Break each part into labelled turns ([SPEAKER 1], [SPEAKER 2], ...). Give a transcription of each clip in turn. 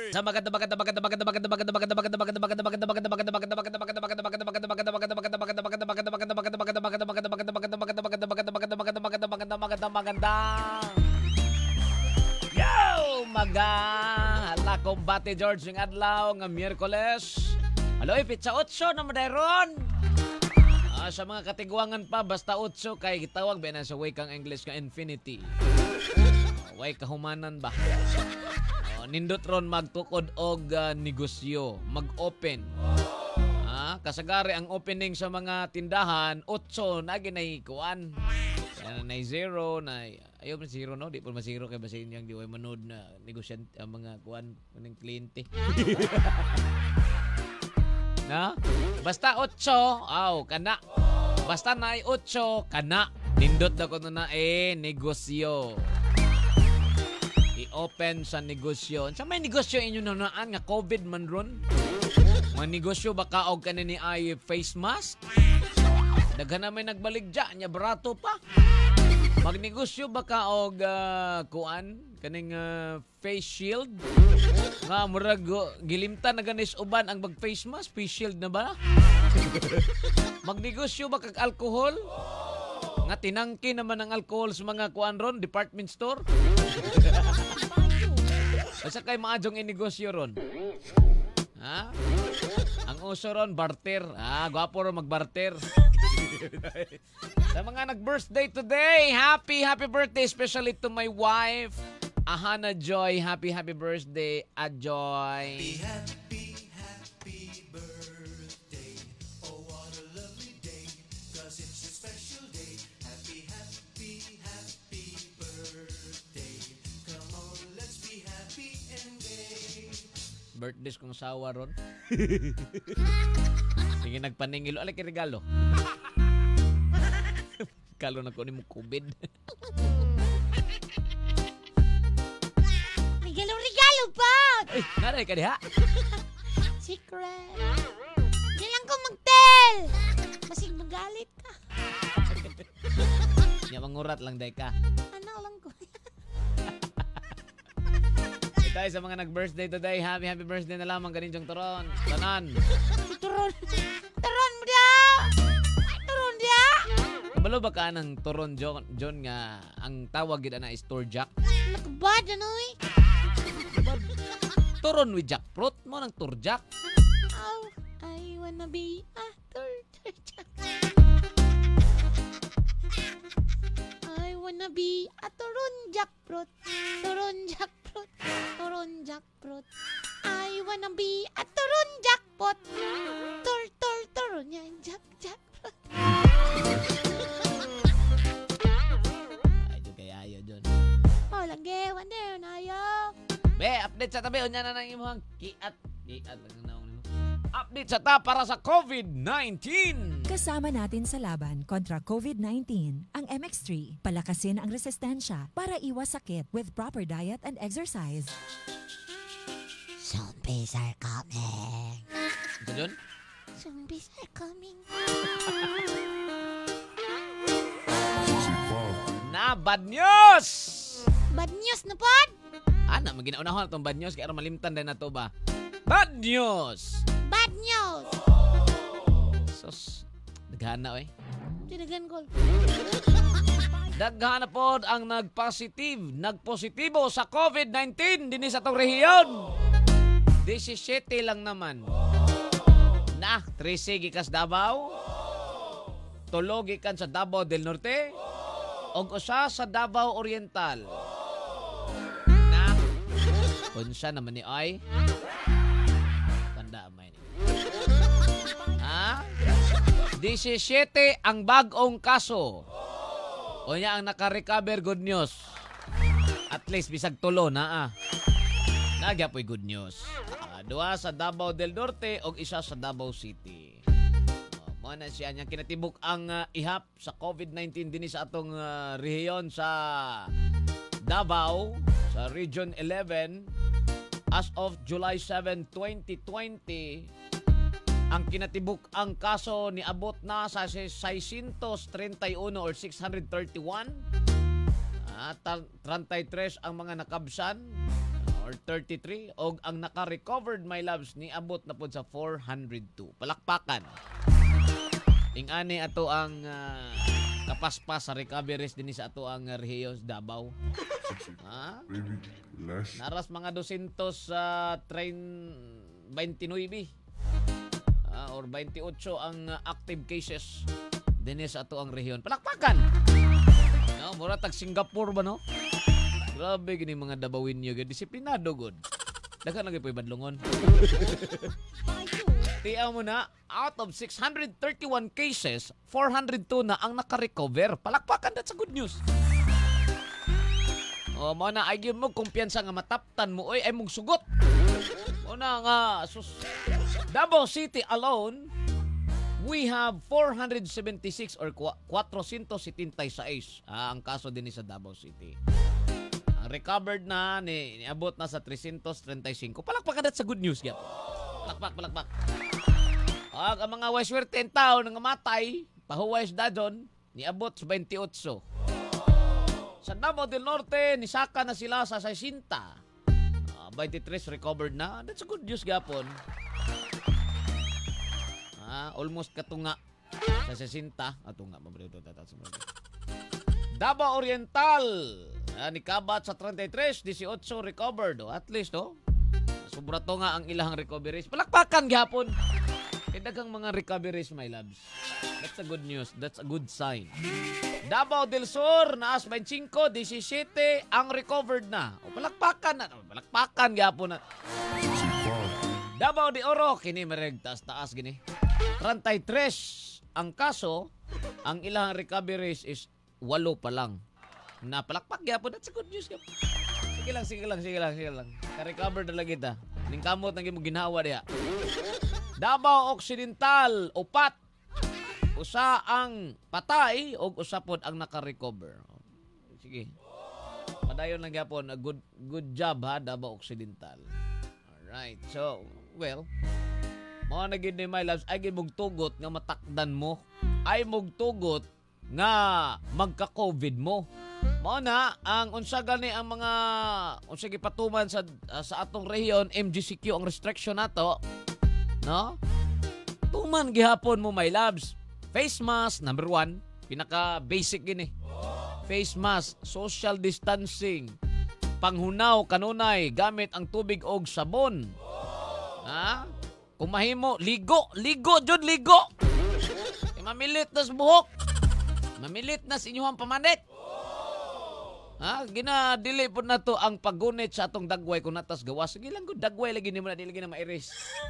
[SPEAKER 1] Sa maganda Yo! Hala kombate George ng adlaw nga Miyerkules. Aloy, pizza 8 na madayron. Sa mga katigwangan pa, basta 8 kay gitawag ba na sa way kang English ka infinity. Way kahumanan ba? Nindot ron magtukod og negosyo, mag-open. Kasagari ang opening sa mga tindahan, 8 na ginay kuan. Na 0 na ayaw man 0 no, di po ma 0 kay basin yang di way manood na negosyante ang mga kuan ng kliyente. Na? Basta 8, kana. Basta na 8, kana. Nindot na ko na negosyo. I-open sa negosyo. Sa may negosyo inyo na naan nga COVID man ron. Mga negosyo baka og kanini ay face mask. Daghan na may nagbaligya nya barato pa. Magnegosyo baka og kuan kaning face shield. Nga murag gilimtan na ganis uban ang mag face mask, face shield na ba? Magnegosyo ba kag alcohol? Nga tinangki naman ang alcohol sa mga kuan ron, department store. Basta kay maadjong inegosyo ron. Ha? Ang uso ron barter. Gwapo ron magbarter. Sa mga nag-birthday today, happy birthday especially to my wife, Ahana Joy. Happy birthday, Ajoy.
[SPEAKER 2] Happy birthday. Oh, what a lovely day. 'Cause it's a special day. Happy birthday. Come on, let's be happy and gay.
[SPEAKER 1] Birthdays kong sawa ron. Sige, nagpaningilo. Alay kay regalo. Kalo na ko ni mo COVID.
[SPEAKER 3] Regalo pa!
[SPEAKER 1] Ay, naray ka diha.
[SPEAKER 3] Secret. Kailan ko mag-tell. Masig magalit ka.
[SPEAKER 1] Nya mangurat lang day ka.
[SPEAKER 3] Ano lang ko.
[SPEAKER 1] Tayo sa mga nag-birthday today, happy birthday na lamang kaninjong Toron. Tanan.
[SPEAKER 3] Turon mo dia! Turon dia!
[SPEAKER 1] Kabalo ba ka ng Toron John nga ang tawag gid na is Turjack?
[SPEAKER 3] Nakabad ano eh.
[SPEAKER 1] Toron with jackfruit mo ng Turjack.
[SPEAKER 3] Oh, I wanna be a Turjack. I wanna be a Toron jackfruit. Toron jackfruit. Toron jackfruit. I wanna be a Toron jackpot. Toron yan jackfruit.
[SPEAKER 1] Ay, ayo John.
[SPEAKER 3] Oh, lagi, wonder na yo.
[SPEAKER 1] Be, update sa tabi unya na nang imong kiat lang naong nimo. Update sa ta para sa COVID-19.
[SPEAKER 4] Kasama natin sa laban kontra COVID-19 ang MX3. Palakasin ang resistensya para iwas sakit with proper diet and exercise.
[SPEAKER 3] Zombies are coming.
[SPEAKER 1] Ito John?
[SPEAKER 3] Zombies are coming.
[SPEAKER 1] Na bad news.
[SPEAKER 3] Bad news na pod?
[SPEAKER 1] Ana, maginaunahon itong bad news kaya malimtan din na to ba? Bad news!
[SPEAKER 3] Bad news!
[SPEAKER 1] Sus, daghana eh.
[SPEAKER 3] Tinagan ko.
[SPEAKER 1] Daghana pod ang nagpositibo sa COVID-19 din sa itong rehiyon. 17 lang naman. 13 gikas Davao, 3 gikan sa Davao del Norte, og usa sa Davao Oriental. Unsa naman ni ay? Tanda may ni. 17 ang bag-ong kaso. Unya ang naka-recover, good news. At least bisag tulo na Nagyapoy good news. 2 sa Davao del Norte og isa sa Davao City. Mo na siya nya kinatibuk ang ihap sa COVID-19 dinhi sa atong rehiyon sa Davao sa Region 11 as of July 7, 2020. Ang kinatibuk ang kaso ni abot na sa 631 or 631. 33 ang mga nakabsan or or 33 og ang naka-recovered my loves ni abot na pod sa 402. Palakpakan. Ing-ani ato ang kapaspas sa recoveries din sa ato ang Rehiyos Davao. Ha? Naras mga 200 sa train 29 or 28 ang active cases din sa ato ang rehiyon. Palakpakan. No, mura tag Singapore ba no? Grabe gini mga Davawin niyo, disiplinado gud. Daghan lagi po ibadlongon. Tiyaw mo na, out of 631 cases, 402 na ang naka-recover. Palakpakan, that's a good news. O, mo na, ay mo kumpiyansa nga mataptan mo, ay mong sugot. Mo na nga, Davao City alone, we have 476 or 476 ang kaso din sa Davao City. Ang recovered na, niabot na sa 335. Palakpakan, that's a good news. Palakpak. Ang mga waswerte en tao nga matay, pahuways dadon, niabot sa 28. Sa Davao del Norte, nisaka na sila sa 60. 23 recovered na. That's a good news gapon. Almost katunga sa 60. Atunga, mabrito tatas. Davao Oriental, nikabat sa 33, 18 recovered. At least, sobra to nga ang ilahang recoveries. Palakpakan gapon. Daghang mga recoveries, my loves. That's a good news. That's a good sign. Davao del Sur, naas 25, 17 ang recovered na. O palakpakan na. Palakpakan gyapon na. Davao de Oro, kini mereg taas gini. 33 ang kaso, ang ilang recoveries is 8 pa lang. Na palakpak gyapon, that's a good news gyapon. Sige lang. Ka-recover na lang kita. Ning kamot nang imong ginhawa diha. Davao Occidental, 4. Usa ang patay o usa pod ang naka-recover. Sige. Padayon lang gyapon, good job ha Davao Occidental. Alright. So, well, mao na gid ni my loves, ay gid mog tugot nga matakdan mo. Ay mog tugot nga magka-COVID mo. Mao na ang unsa gani ang mga unsa gipatuman sa atong rehiyon, MGCQ ang restriction nato. No? Tuman gihapon mo my loves. Face mask number 1, pinaka basic gini. Face mask, social distancing, panghunaw kanunay gamit ang tubig og sabon. Ha? Kung mahimo, ligo jud. Mamilit na sa buhok. Mamilit na sa inyong pamanit. Ha, ginadili po na to ang paggunit sa atong dagway kung natas gawas. Sige lang, dagway lagi ni mo na dili na ma-erase.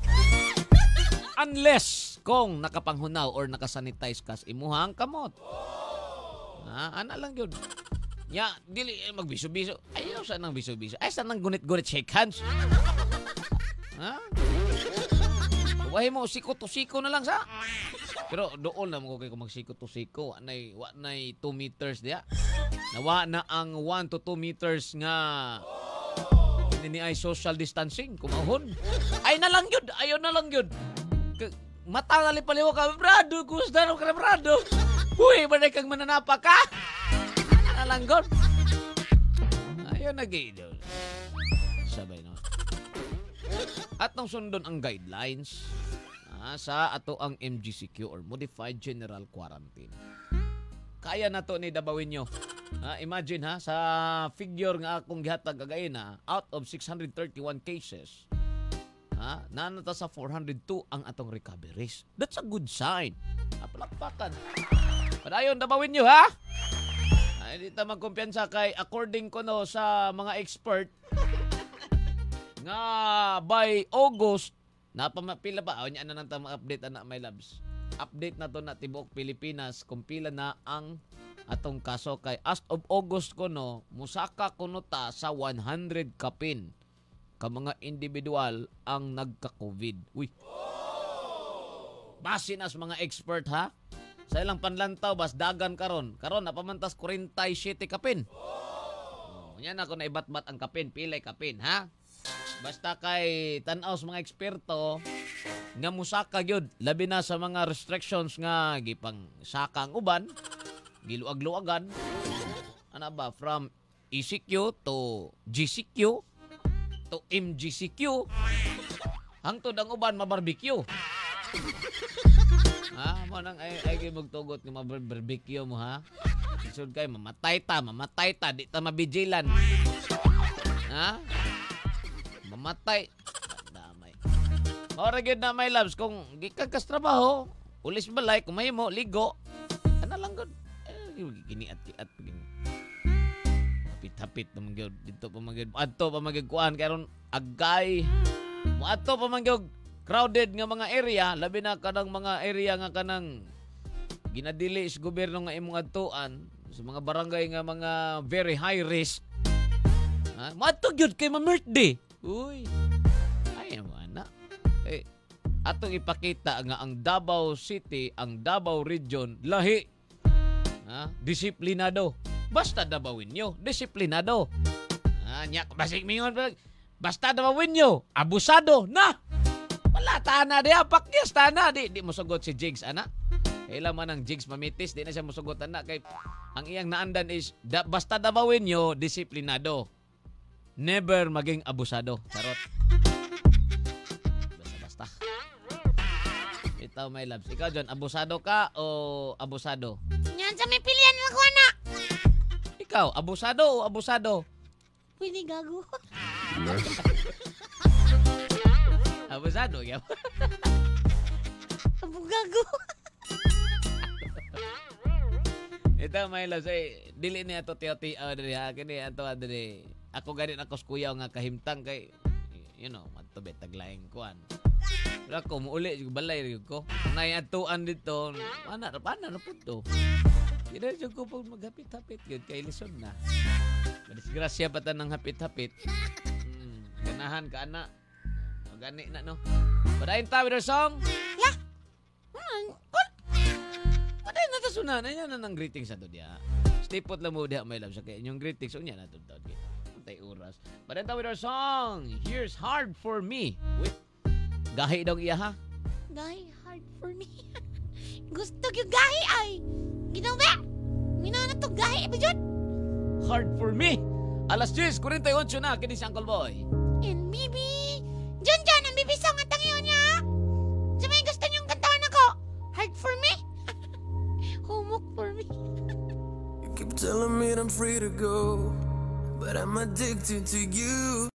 [SPEAKER 1] Unless kung nakapanghunaw or nakasanitize kas imuhang kamot. Ha, ana lang yun. Ya, dili magbiso-biso. Ayaw sa nang biso-biso. Ay, sa nang gunit-gunit shake hands. Ha? Wahi mo, siko-to-siko na lang sa. Pero doon na mo kayo kung magsiko-to-siko. Wa nay 2 meters diya. Nawa na ang 1 to 2 meters nga hindi ay social distancing. Kumahon. Ay na lang yun. Ayaw na lang yun. Mata nga paliwa ka. Brado, kusda ka na brado. Uy, baday kang mananapa ka. Na lang yun. Ayaw na gaya. Sabay no. At nang sundon ang guidelines sa ato ang MGCQ or Modified General Quarantine. Kaya na to ni Davawin nyo. Imagine sa figure nga akong gihatag kagayon out of 631 cases, nanata sa 402 ang atong recoveries. That's a good sign. Palakpakan. Padayon Davawin nyo ha. Hindi ta magkumpiyansa kay according ko no sa mga expert nga by August napamapila ba nya na nang update ana my loves. Update na to na tibuok Pilipinas kung pila na ang atong kaso kay as of August ko no musaka kuno ta sa 100 kapin ka mga individual ang nagka-COVID. Uy. Base na sa mga expert ha. Sa ilang panlantaw bas dagan karon napamantas 47 kapin. Nya na ko na ibat-bat ang kapin, pilay kapin ha. Basta kay tan-aw sa mga eksperto nga musaka gyud labi na sa mga restrictions nga gipang saka ang uban, giluag-luagan. Ana ba from ECQ to GCQ to MGCQ. Hangtod ang uban mabarbecue. Mo nang ay magtugot nga mabarbecue mo ha. Isod kay mamatay ta, di ta mabijilan. Ha? Mamatay. Damay. Ora gyud na my loves kung gikan kas trabaho, ulis balay kung mahimo ligo. Ana lang gud. Giniat-kiat gini. Hapit-hapit pa man gyud dito pa man gyud. Adto pa man gyud kuan karon agay. Mo adto pa man gyud crowded nga mga area, labi na kanang mga area nga kanang ginadili sa gobyerno nga imong adtuan sa mga barangay nga mga very high risk. Ha? Mato gyud kay ma-birthday. Uy. Ay mo ana. Atong ipakita nga ang Davao City, ang Davao Region lahi. Ha? Disiplinado. Basta Davawin nyo, disiplinado. Nya basig mingon basta Davawin nyo, abusado na. Wala tana di apakyas tana di mo sugot si Jigs ana. Kailan man ang Jigs mamitis di na siya mosugot ana kay ang iyang naandan is basta Davawin nyo disiplinado. Never maging abusado. Charot. Basta. Itaw my loves. Ikaw John, abusado ka o abusado?
[SPEAKER 3] Yan sa may pilihan lang ko, anak.
[SPEAKER 1] Ikaw, abusado o abusado?
[SPEAKER 3] Pwede gago.
[SPEAKER 1] Abusado, yaw.
[SPEAKER 3] Abo gago.
[SPEAKER 1] Ito, my loves, dili niya ito tiyo-tiyo dali ha. Kini ato dali. Ako ganit ako skuyaw nga kahimtang kay, you know, matubit taglaing kuan. Pero ako, muuli, balay rin ko. Kung naiatuan dito, paano na po ito? Ginadyo ko pag maghapit-hapit yun, kay lison na. Madisgrasya pa ta ng hapit-hapit. Ganahan ka, anak. Magani na, no? Padayin ta with our song?
[SPEAKER 3] Yeah.
[SPEAKER 1] Padayin na ta sunan. Ayan na ng greetings ato diya. Stipot lang mo diya, my love. Sa kaya inyong greetings, unya na ito. Tay oras. Padayin ta with our song. Here's Hard For Me. With gahi daw iya, ha?
[SPEAKER 3] Gahi, hard for me. Gusto yung gahi ay. Ginaw ba? Minaw na to gahi. Abidyon.
[SPEAKER 1] Hard For Me. Alas 10:48 na. Kini si Uncle Boy.
[SPEAKER 3] And baby. Diyan, ang bibisang at tangiyon niya. Sa may gusto niyong kantawan ako. Hard for me. Homework for me.
[SPEAKER 2] You keep telling me I'm free to go, but I'm addicted to you.